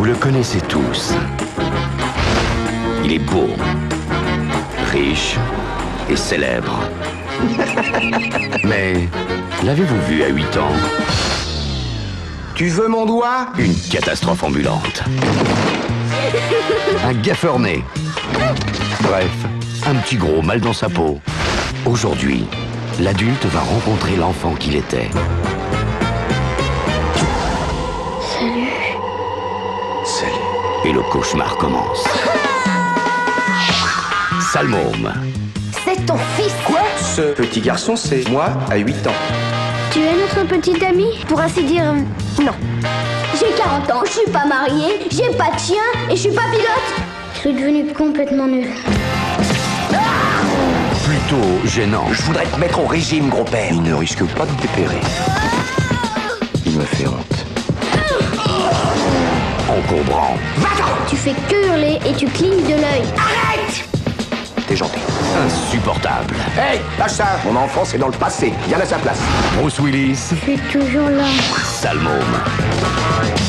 le connaissez tous. Il est beau, riche et célèbre. Mais l'avez-vous vu à 8 ans? Tu veux mon doigt? Une catastrophe ambulante. Un gaffeur né. Bref, un petit gros mal dans sa peau. Aujourd'hui, l'adulte va rencontrer l'enfant qu'il était. Salut. Et le cauchemar commence. Sale môme. C'est ton fils. Quoi? Ce petit garçon, c'est moi à 8 ans. Tu es notre petit ami? Pour ainsi dire, non. J'ai 40 ans, je suis pas mariée, j'ai pas de chien et je suis pas pilote. Je suis devenue complètement nulle. Plutôt gênant. Je voudrais te mettre au régime, gros-père. Il ne risque pas de dépérer. Il me fait honte. Encombrant. Tu fais que hurler et tu clignes de l'œil. T'es gentil. Insupportable. Hey, lâche ça. Mon enfance est dans le passé. Viens à sa place. Bruce Willis. Je suis toujours là. Sale môme.